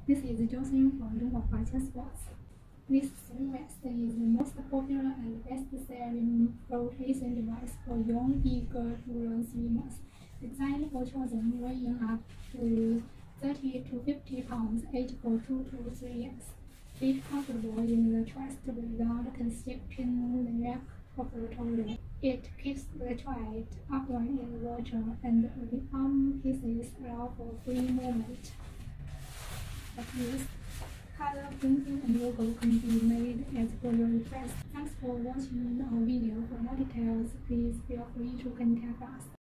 This is Huaxing from Huaxing Sports. This swim vest is the most popular and best-selling flotation device for young, eager to learn swimmers. Designed for children weighing up to 30 to 50 pounds, aged for 2 to 3 years. Fit comfortable in the chest without constricting the neck or floating. It keeps the child upright in the water, and the arm pieces allow for free movement. This color printing and logo can be made as per your request. Thanks for watching our video. For more details, please feel free to contact us.